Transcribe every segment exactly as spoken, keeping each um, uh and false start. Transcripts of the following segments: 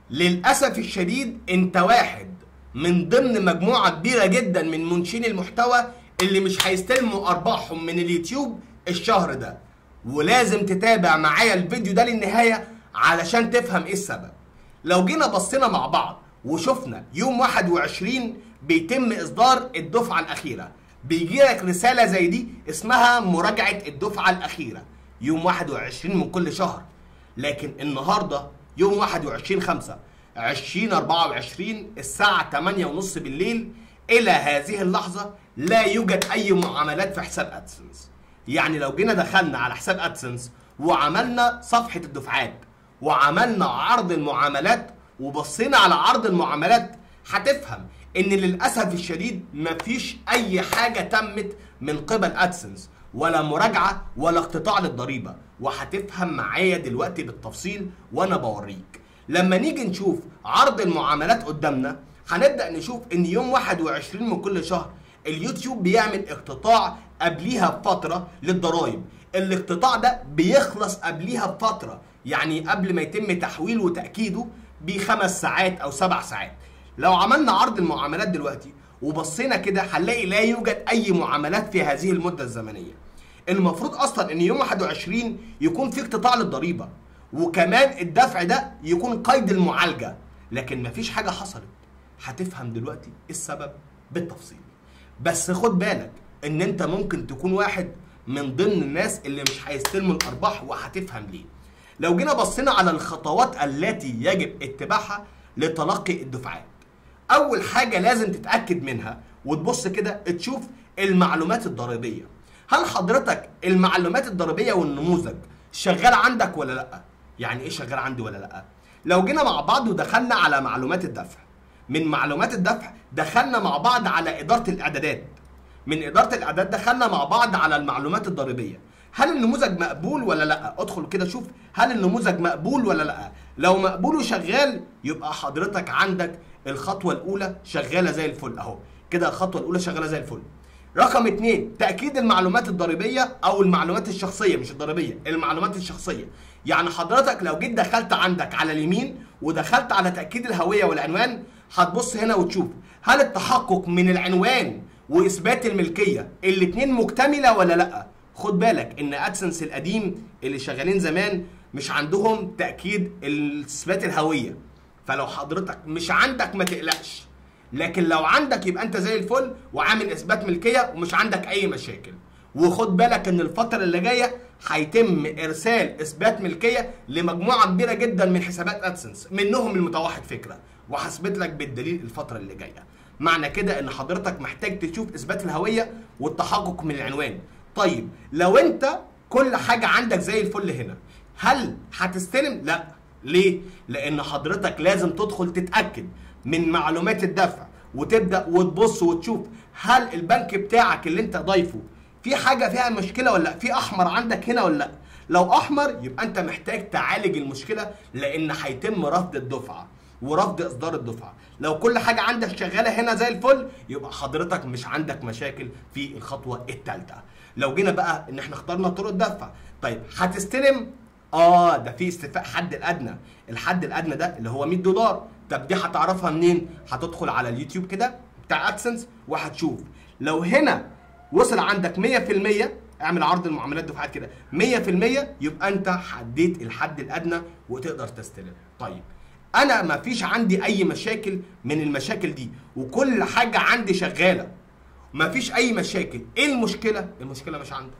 للأسف الشديد انت واحد من ضمن مجموعة كبيرة جدا من منشئين المحتوى اللي مش هيستلموا أرباحهم من اليوتيوب الشهر ده، ولازم تتابع معايا الفيديو ده للنهاية علشان تفهم ايه السبب. لو جينا بصينا مع بعض وشفنا يوم واحد وعشرين بيتم إصدار الدفعة الأخيرة، بيجي لك رسالة زي دي اسمها مراجعة الدفعة الأخيرة يوم واحد وعشرين من كل شهر. لكن النهارده يوم واحد وعشرين خمسة ألفين وأربعة وعشرين الساعة تمانية ونص بالليل إلى هذه اللحظة لا يوجد أي معاملات في حساب أدسنس. يعني لو جينا دخلنا على حساب أدسنس وعملنا صفحة الدفعات وعملنا عرض المعاملات وبصينا على عرض المعاملات، هتفهم إن للأسف الشديد مفيش أي حاجة تمت من قبل أدسنس، ولا مراجعة ولا اقتطاع للضريبة، وهتفهم معايا دلوقتي بالتفصيل وانا بوريك. لما نيجي نشوف عرض المعاملات قدامنا هنبدأ نشوف ان يوم واحد وعشرين من كل شهر اليوتيوب بيعمل اقتطاع قبليها بفترة للضرايب. الاقتطاع ده بيخلص قبليها بفترة، يعني قبل ما يتم تحويله وتأكيده بخمس ساعات او سبع ساعات. لو عملنا عرض المعاملات دلوقتي وبصينا كده هنلاقي لا يوجد اي معاملات في هذه المدة الزمنية. المفروض اصلا ان يوم واحد وعشرين يكون في اقتطاع للضريبه، وكمان الدفع ده يكون قيد المعالجه، لكن مفيش حاجه حصلت. هتفهم دلوقتي ايه السبب بالتفصيل. بس خد بالك ان انت ممكن تكون واحد من ضمن الناس اللي مش هيستلموا الارباح، وهتفهم ليه. لو جينا بصينا على الخطوات التي يجب اتباعها لتلقي الدفعات، اول حاجه لازم تتاكد منها وتبص كده تشوف المعلومات الضريبيه. هل حضرتك المعلومات الضريبيه والنموذج شغال عندك ولا لا؟ يعني ايه شغال عندي ولا لا؟ لو جينا مع بعض ودخلنا على معلومات الدفع، من معلومات الدفع دخلنا مع بعض على اداره الاعدادات، من اداره الاعدادات دخلنا مع بعض على المعلومات الضريبيه. هل النموذج مقبول ولا لا؟ ادخل كده شوف هل النموذج مقبول ولا لا. لو مقبول وشغال يبقى حضرتك عندك الخطوه الاولى شغاله زي الفل اهو كده، الخطوه الاولى شغاله زي الفل. رقم اتنين، تأكيد المعلومات الضريبية أو المعلومات الشخصية، مش الضريبية، المعلومات الشخصية. يعني حضرتك لو جيت دخلت عندك على اليمين ودخلت على تأكيد الهوية والعنوان، هتبص هنا وتشوف هل التحقق من العنوان وإثبات الملكية الاتنين مكتملة ولا لأ. خد بالك إن أدسنس القديم اللي شغالين زمان مش عندهم تأكيد إثبات الهوية، فلو حضرتك مش عندك ما تقلقش، لكن لو عندك يبقى انت زي الفل وعامل اثبات ملكيه ومش عندك اي مشاكل. وخد بالك ان الفتره اللي جايه هيتم ارسال اثبات ملكيه لمجموعه كبيره جدا من حسابات ادسنس، منهم المتوحد فكره، وهثبت لك بالدليل الفتره اللي جايه. معنى كده ان حضرتك محتاج تشوف اثبات الهويه والتحقق من العنوان. طيب لو انت كل حاجه عندك زي الفل هنا، هل هتستلم؟ لا. ليه؟ لان حضرتك لازم تدخل تتاكد من معلومات الدفع وتبدا وتبص وتشوف هل البنك بتاعك اللي انت ضايفه في حاجه فيها مشكله ولا لا، في احمر عندك هنا ولا لا. لو احمر يبقى انت محتاج تعالج المشكله، لان هيتم رفض الدفعه ورفض اصدار الدفعه. لو كل حاجه عندك شغاله هنا زي الفل يبقى حضرتك مش عندك مشاكل في الخطوه الثالثه. لو جينا بقى ان احنا اخترنا طرق الدفع، طيب هتستلم؟ اه ده في استيفاء حد الادنى، الحد الادنى ده اللي هو مية دولار. طب دي هتعرفها منين؟ هتدخل على اليوتيوب كده بتاع ادسنس وهتشوف لو هنا وصل عندك مية في المية، اعمل عرض المعاملات دفعات كده مية في المية، يبقى انت حددت الحد الادنى وتقدر تستلم. طيب انا ما فيش عندي اي مشاكل من المشاكل دي وكل حاجه عندي شغاله، ما فيش اي مشاكل، ايه المشكله؟ المشكله مش عندك.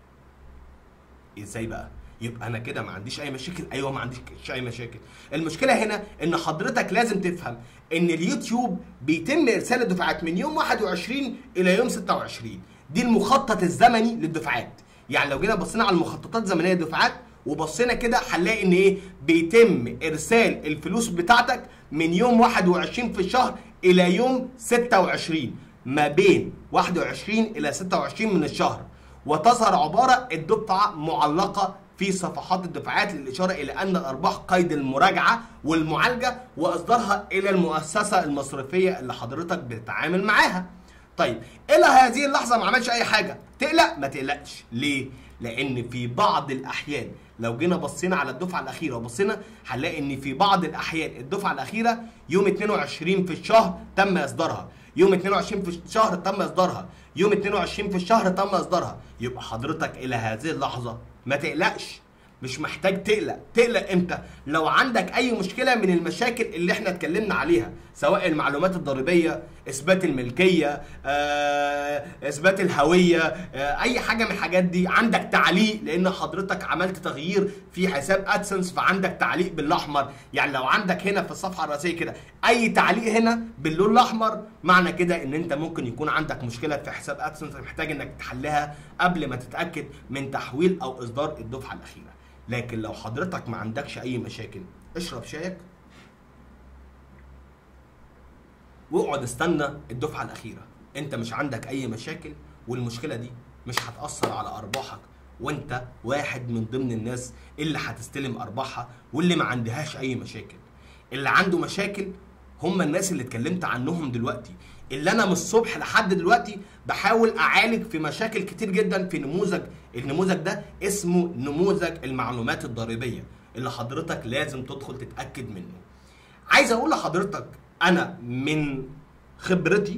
ازاي بقى؟ يبقى انا كده ما عنديش اي مشاكل؟ ايوه ما عنديش اي مشاكل. المشكله هنا ان حضرتك لازم تفهم ان اليوتيوب بيتم ارسال الدفعات من يوم واحد وعشرين الى يوم ستة وعشرين، دي المخطط الزمني للدفعات. يعني لو جينا بصينا على المخططات الزمنيه للدفعات وبصينا كده هنلاقي ان ايه؟ بيتم ارسال الفلوس بتاعتك من يوم واحد وعشرين في الشهر الى يوم ستة وعشرين، ما بين واحد وعشرين الى ستة وعشرين من الشهر، وتظهر عباره الدفعه معلقه في صفحات الدفعات للإشارة إلى أن الأرباح قيد المراجعة والمعالجة وإصدارها إلى المؤسسة المصرفية اللي حضرتك بتتعامل معاها. طيب إلى هذه اللحظة ما عملش أي حاجة، تقلق؟ ما تقلقش. ليه؟ لأن في بعض الأحيان لو جينا بصينا على الدفعه الاخيره وبصينا هنلاقي ان في بعض الاحيان الدفعه الاخيره يوم اتنين وعشرين في الشهر تم اصدارها، يوم اتنين وعشرين في الشهر تم اصدارها، يوم اتنين وعشرين في الشهر تم اصدارها. يبقى حضرتك الى هذه اللحظه ما تقلقش، مش محتاج تقلق. تقلق امتى؟ لو عندك اي مشكله من المشاكل اللي احنا اتكلمنا عليها، سواء المعلومات الضريبيه، اثبات الملكيه، آه، اثبات الهويه، آه، اي حاجه من الحاجات دي. عندك تعليق لان حضرتك عملت تغيير في حساب ادسنس فعندك تعليق بالاحمر. يعني لو عندك هنا في الصفحه الرئيسيه كده اي تعليق هنا باللون الاحمر، معنى كده ان انت ممكن يكون عندك مشكله في حساب ادسنس محتاج انك تحلها قبل ما تتاكد من تحويل او اصدار الدفعه الاخيره. لكن لو حضرتك ما عندكش اي مشاكل، اشرب شايك واقعد استنى الدفعه الاخيره. انت مش عندك اي مشاكل والمشكله دي مش هتاثر على ارباحك، وانت واحد من ضمن الناس اللي هتستلم ارباحها واللي ما عندهاش اي مشاكل. اللي عنده مشاكل هم الناس اللي اتكلمت عنهم دلوقتي، اللي انا من الصبح لحد دلوقتي بحاول اعالج في مشاكل كتير جدا في نموذج. النموذج ده اسمه نموذج المعلومات الضريبيه اللي حضرتك لازم تدخل تتاكد منه. عايز اقول لحضرتك انا من خبرتي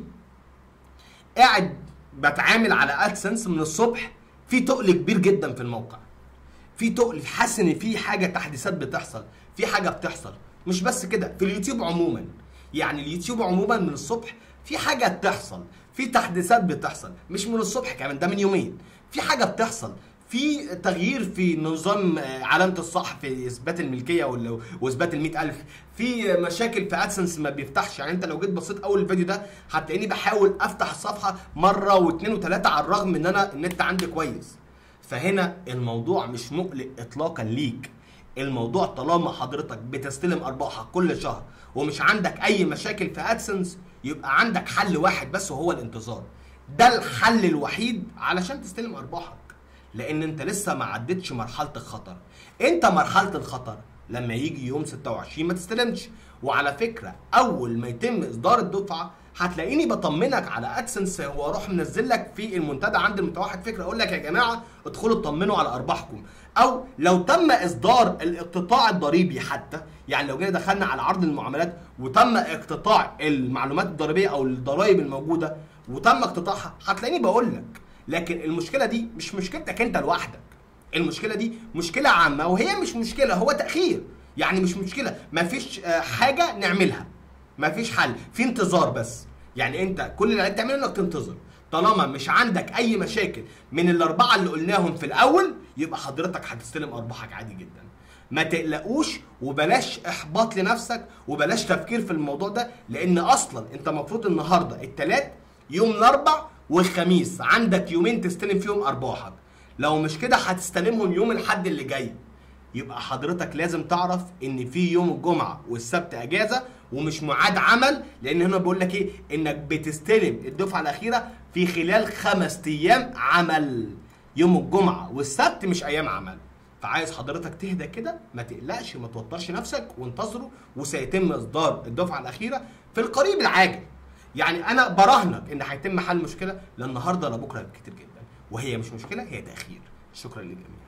قاعد بتعامل على ادسنس من الصبح، في تقل كبير جدا في الموقع، في تقل، حاسس ان في حاجه تحديثات بتحصل، في حاجه بتحصل. مش بس كده، في اليوتيوب عموما، يعني اليوتيوب عموما من الصبح في حاجه بتحصل، في تحديثات بتحصل، مش من الصبح كمان، ده من يومين في حاجه بتحصل، في تغيير في نظام علامه الصح في اثبات الملكيه واثبات ال مئة ألف، في مشاكل في ادسنس ما بيفتحش. يعني انت لو جيت بصيت اول الفيديو ده هتلاقيني بحاول افتح الصفحه مره واثنين وثلاثه على الرغم ان انا النت عندي كويس. فهنا الموضوع مش مقلق اطلاقا ليك. الموضوع طالما حضرتك بتستلم ارباحك كل شهر ومش عندك اي مشاكل في ادسنس، يبقى عندك حل واحد بس وهو الانتظار. ده الحل الوحيد علشان تستلم ارباحك، لان انت لسه ما عدتش مرحله الخطر. انت مرحله الخطر لما يجي يوم ستة وعشرين ما تستلمش. وعلى فكره اول ما يتم اصدار الدفعه هتلاقيني بطمنك على ادسنس واروح منزل لك في المنتدى عند المتوحد فكره، اقول لك يا جماعه ادخلوا اطمنوا على ارباحكم. او لو تم اصدار الاقتطاع الضريبي حتى، يعني لو جينا دخلنا على عرض المعاملات وتم اقتطاع المعلومات الضريبيه او الضرائب الموجوده وتم اقتطاعها، هتلاقيني بقول لك. لكن المشكله دي مش مشكلتك انت لوحدك، المشكله دي مشكله عامه، وهي مش مشكله، هو تاخير. يعني مش مشكله، مفيش حاجه نعملها، مفيش حل، في انتظار بس. يعني انت كل اللي هتعمله انك تنتظر. طالما مش عندك اي مشاكل من الاربعه اللي قلناهم في الاول، يبقى حضرتك هتستلم ارباحك عادي جدا. ما تقلقوش وبلاش احباط لنفسك وبلاش تفكير في الموضوع ده، لان اصلا انت المفروض النهارده الثلاث، يوم الاربع والخميس عندك يومين تستلم فيهم ارباحك. لو مش كده هتستلمهم يوم الاحد اللي جاي. يبقى حضرتك لازم تعرف ان في يوم الجمعه والسبت اجازه ومش ميعاد عمل، لان هنا بقول لك ايه، انك بتستلم الدفعه الاخيره في خلال خمس ايام عمل. يوم الجمعه والسبت مش ايام عمل. فعايز حضرتك تهدى كده، ما تقلقش، ما توترش نفسك، وانتظروا وسيتم اصدار الدفعه الاخيره في القريب العاجل. يعني انا براهنك ان هيتم حل مشكله لا النهارده لا بكره كتير جدا، وهي مش مشكله، هي تاخير. شكرا للجميع.